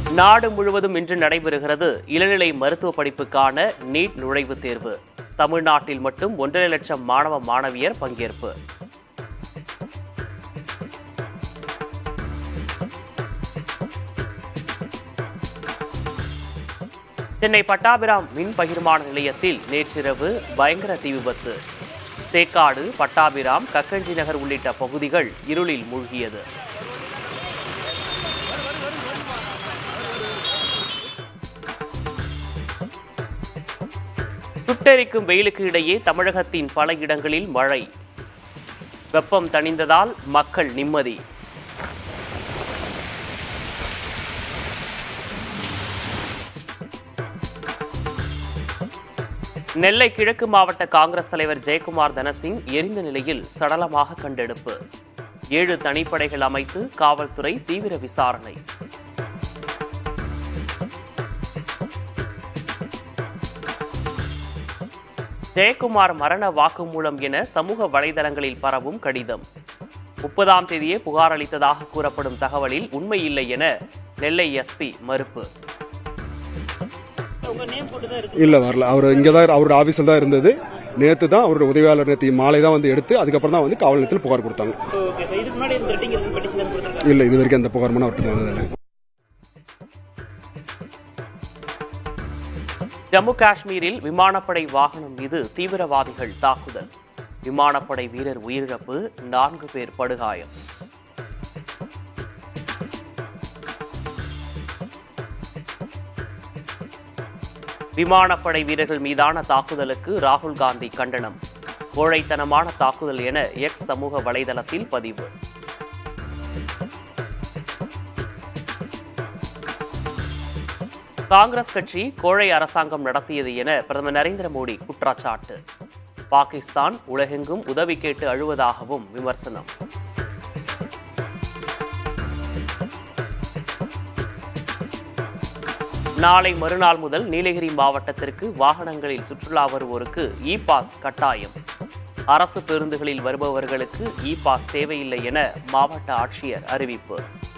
நாடு முழுவதும் இன்று நடைபெறுகிறது இளநிலை மருத்துவ படிப்புக்கான நீட் நுழைவுத் தேர்வு. தமிழ்நாட்டில் மட்டும் 1.5 லட்சம் மாணவ மாணவியர் பங்கேற்பு. சென்னை பட்டாபிராம் மின் பகிர்மான நிலையத்தில் நேற்றிரவு பயங்கர தீ விபத்து. சேக்காடு, பட்டாபிராம், கக்கஞ்சி நகர் உள்ளிட்ட பகுதிகள் இருளில் மூழ்கியது. சுட்டெரிக்கும் வெயிலுக்கு இடையே தமிழகத்தின் பல இடங்களில் மழை. வெப்பம் தணிந்ததால் மக்கள் நிம்மதி. நெல்லை கிழக்கு மாவட்ட காங்கிரஸ் தலைவர் ஜெயக்குமார் தனசிங் எரிந்த நிலையில் சடலமாக கண்டெடுப்பு. 7 தனிப்படைகள் அமைத்து காவல்துறை தீவிர விசாரணை. ஜெயக்குமார் மரண வாக்குமூலம் என சமூக வலைதளங்களில் பரவும் கடிதம். 30ஆம் தேதியே புகார் அளித்ததாக கூறப்படும் தகவலில் உண்மை இல்லை என நெல்லை எஸ்பி மறுப்பு. இல்ல வரல, அவர் இங்கதான் அவரோட ஆபீஸ்ல தான் இருந்தது. நேற்று தான் அவரோட உதவியாளர் நேற்று மாலை தான் வந்து எடுத்து அதுக்கப்புறம் தான் வந்து காவல் நிலையத்தில் புகார் கொடுத்தாங்க. இல்ல இது வரைக்கும் அந்த புகார் அவர்கிட்ட வந்ததில்லை. ஜம்மு காஷ்மீரில் விமானப்படை வாகனம் மீது தீவிரவாதிகள் தாக்குதல். விமானப்படை வீரர் உயிரிழப்பு, 4 பேர் படுகாயம். விமானப்படை வீரர்கள் மீதான தாக்குதலுக்கு ராகுல் காந்தி கண்டனம். கோழைத்தனமான தாக்குதல் என எக்ஸ் சமூக வலைதளத்தில் பதிவு. காங்கிரஸ் கட்சி கோழை அரசாங்கம் நடத்தியது என பிரதமர் நரேந்திர மோடி குற்றச்சாட்டு. பாகிஸ்தான் உலகெங்கும் உதவி கேட்டு அழுவதாகவும் விமர்சனம். நாளை மறுநாள் முதல் நீலகிரி மாவட்டத்திற்கு வாகனங்களில் சுற்றுலா வருவோருக்கு இ பாஸ் கட்டாயம். அரசு பேருந்துகளில் வருபவர்களுக்கு இ பாஸ் தேவையில்லை என மாவட்ட ஆட்சியர் அறிவிப்பு.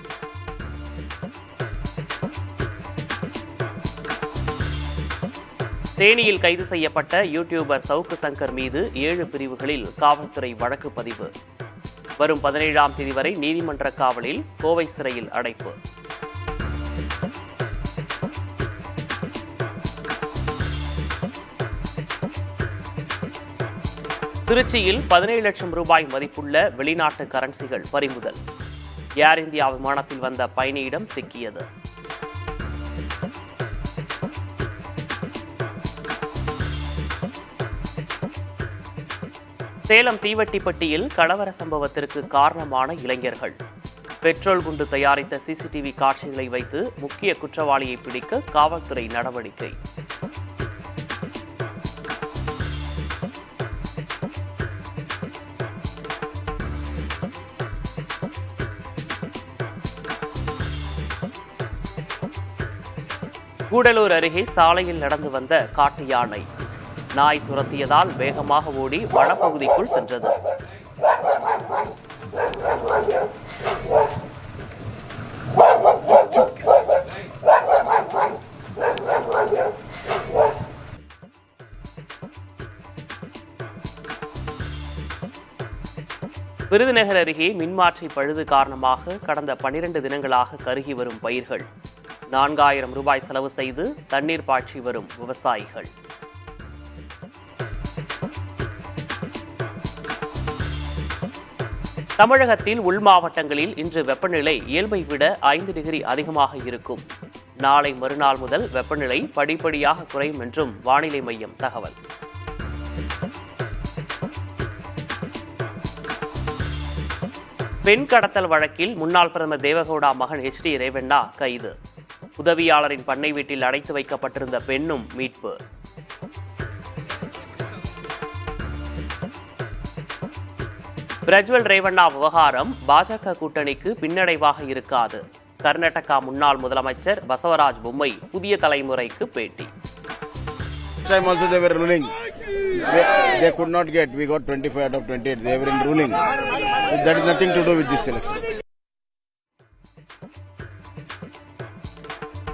தேனியில் கைது செய்யப்பட்ட யூடியூபர் சவுக்கு சங்கர் மீது 7 பிரிவுகளில் காவல்துறை வழக்கு பதிவு. வரும் 17ஆம் தேதி வரை நீதிமன்ற காவலில் கோவை சிறையில் அடைப்பு. திருச்சியில் 17 லட்சம் ரூபாய் மதிப்புள்ள வெளிநாட்டு கரன்சிகள் பறிமுதல். ஏர் இந்தியா விமானத்தில் வந்த பயணியிடம் சிக்கியது. சேலம் தீவட்டிப்பட்டியில் கலவர சம்பவத்திற்கு காரணமான இளைஞர்கள். பெட்ரோல் குண்டு தயாரித்த சிசிடிவி காட்சிகளை வைத்து முக்கிய குற்றவாளியை பிடிக்க காவல்துறை நடவடிக்கை. கூடலூர் அருகே சாலையில் நடந்து வந்த காட்டு யானை. நாய் துரத்தியதால் வேகமாக ஓடி வனப்பகுதிக்குள் சென்றது. விருதுநகர் அருகே மின்மாற்றி பழுது காரணமாக கடந்த 12 தினங்களாக கருகி வரும் பயிர்கள். 4000 ரூபாய் செலவு செய்து தண்ணீர் பாய்ச்சி வரும் விவசாயிகள். தமிழகத்தில் உள் மாவட்டங்களில் இன்று வெப்பநிலை இயல்பை விட 5 டிகிரி அதிகமாக இருக்கும். நாளை மறுநாள் முதல் வெப்பநிலை படிப்படியாக குறையும் என்றும் வானிலை மையம் தகவல். பெண் கடத்தல் வழக்கில் முன்னாள் பிரதமர் தேவகவுடா மகன் HD ரேவண்ணா கைது. உதவியாளரின் பண்ணை வீட்டில் அடைத்து வைக்கப்பட்டிருந்த பெண்ணும் மீட்பு. பிரஜ்வல் ரேவண்ணா விவகாரம் பாஜக கூட்டணிக்கு பின்னடைவாக இருக்காது. கர்நாடகா முன்னாள் முதலமைச்சர் பசவராஜ் பொம்மை புதிய தலைமுறைக்கு பேட்டி. Time also they were ruling. They could not get. We got 25 out of 28. They were in ruling. That is nothing to do with this election.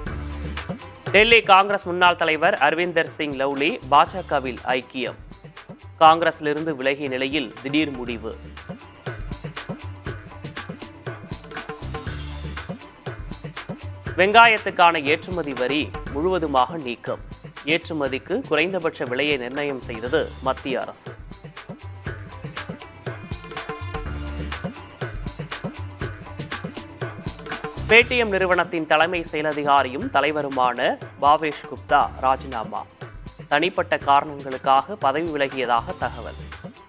Delhi Congress முன்னாள் தலைவர் அரவிந்தர் சிங் லவ்லி பாஜகவில் ஐக்கியம். காங்கிரசிலிருந்து விலகிய நிலையில் திடீர் முடிவு. வெங்காயத்துக்கான ஏற்றுமதி வரி முழுவதுமாக நீக்கம். ஏற்றுமதிக்கு குறைந்தபட்ச விலையை நிர்ணயம் செய்தது மத்திய அரசு. பேடிஎம் நிறுவனத்தின் தலைமை செயல் அதிகாரியும் தலைவருமான பாவேஷ் குப்தா ராஜினாமா. தனிப்பட்ட காரணங்களுக்காக பதவி விலகியதாக தகவல்.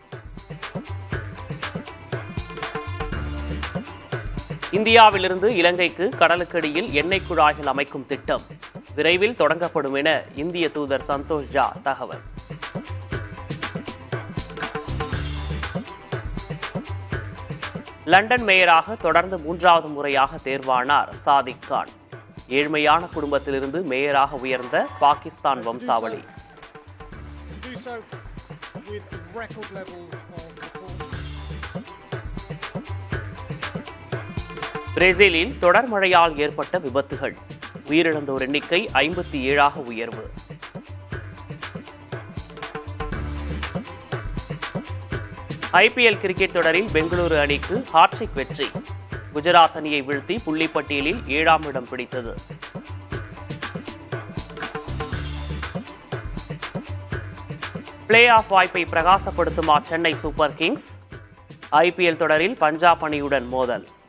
இந்தியாவிலிருந்து இலங்கைக்கு கடலுக்கடியில் எண்ணெய் குழாய்கள் அமைக்கும் திட்டம் விரைவில் தொடங்கப்படும் என இந்திய தூதர் சந்தோஷ் ஜா தகவல். லண்டன் மேயராக தொடர்ந்து 3வது முறையாக தேர்வானார் சாதிக் கான். ஏழ்மையான குடும்பத்திலிருந்து மேயராக உயர்ந்த பாகிஸ்தான் வம்சாவளி. பிரேசிலில் தொடர் மழையால் ஏற்பட்ட விபத்துகள். உயிரிழந்தோர் எண்ணிக்கை 57ஆக உயர்வு. ஐபிஎல் கிரிக்கெட் தொடரில் பெங்களூரு அணிக்கு ஹாட்ரிக் வெற்றி. குஜராத் அணியை வீழ்த்தி புள்ளிப்பட்டியலில் 7ஆம் இடம் பிடித்தது. பிளே ஆஃப் வாய்ப்பை பிரகாசப்படுத்துமா சென்னை சூப்பர் கிங்ஸ்? ஐபிஎல் தொடரில் பஞ்சாப் அணியுடன் மோதல்.